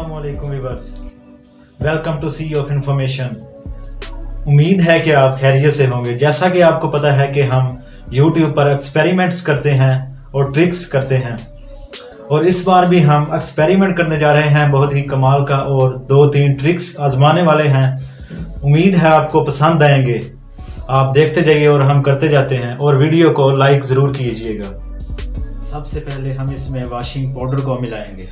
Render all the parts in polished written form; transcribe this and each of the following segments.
अस्सलामुअलैकुम viewers, welcome to sea of information. उम्मीद है कि आप खैरियत से होंगे। जैसा कि आपको पता है कि हम YouTube पर एक्सपेरिमेंट्स करते हैं और ट्रिक्स करते हैं, और इस बार भी हम एक्सपेरिमेंट करने जा रहे हैं बहुत ही कमाल का, और 2-3 ट्रिक्स आजमाने वाले हैं। उम्मीद है आपको पसंद आएंगे। आप देखते जाइए और हम करते जाते हैं, और वीडियो को लाइक ज़रूर कीजिएगा। सबसे पहले हम इसमें वॉशिंग पाउडर को मिलाएंगे।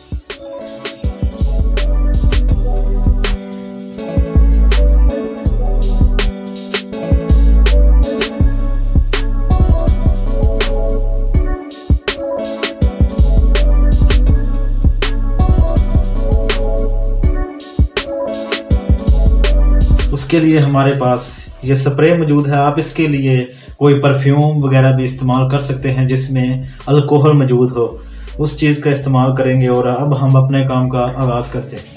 उसके लिए हमारे पास ये स्प्रे मौजूद है। आप इसके लिए कोई परफ्यूम वगैरह भी इस्तेमाल कर सकते हैं जिसमें अल्कोहल मौजूद हो, उस चीज़ का इस्तेमाल करेंगे। और अब हम अपने काम का आगाज़ करते हैं।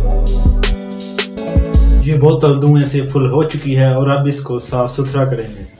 ये बोतल धुएं से फुल हो चुकी है, और अब इसको साफ सुथरा करेंगे।